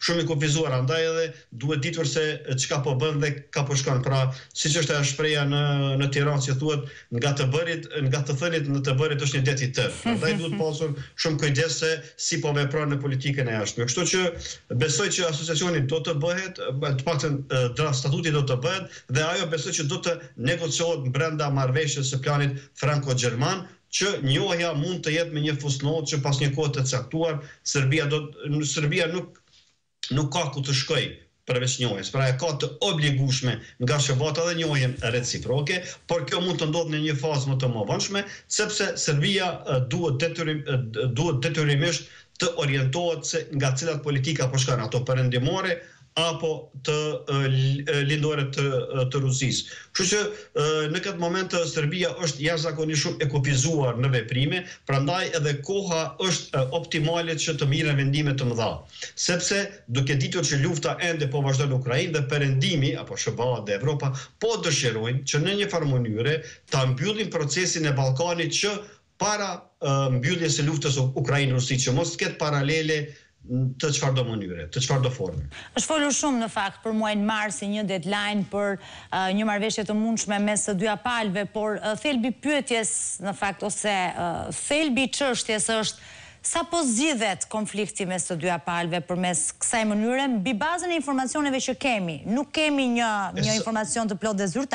shumë i kufizuar, andaj edhe duhet ditur se çka po bën dhe ka po shkon. Pra, siç është ajo shpreha në Tiranë që thuhet nga të thënit në të bërit është një det i tërë. Andaj duhet pasur shumë kujdes se si po vepron në politikën e jashtme. Kështu që besoj që asociacioni do të bëhet, të paktën statuti do të bëhet dhe ajo besoj që do të negociohet brenda marrëveshjes së planit franko-gjerman, që njohja mund të jetë me një fusnotë që pas një kohe të caktuar Serbia nuk ka ku të shkojë përveç njohjes. Pra e ka të obligueshme nga shërbata dhe njohjen reciproke, por kjo mund të ndodhë në një fazë më të mëvonshme, sepse Serbia duhet detyrimisht të orientohet se nga cilat politika po shkojnë, ato perëndimore apo të lindore të Rusisë. Kështu që në këtë moment Serbia është jashtëzakonisht shumë e kufizuar në veprime, prandaj edhe koha është optimale që të mirën vendime të mëdha. Sepse duke ditur që lufta ende po vazhdon në Ukrainë dhe perëndimi apo SBA dhe Evropa po dëshirojnë që në një farë mënyre ta mbyllin procesin e Ballkanit që para mbylljes së luftës Ukrainë-Rusi, që mos ketë paralele të çfarëdo mënyre, të çfarëdo forme. Është folur shumë në fakt për muajin mars si një deadline për një marrëveshje të mundshme mes së dy palëve, por thelbi pyetjes në fakt ose thelbi i çështjes është sa po zgjidhet konflikti mes të dy palëve përmes kësaj mënyre mbi bazën e informacioneve që kemi. Nuk kemi një informacion të plotë dhe zyrtar.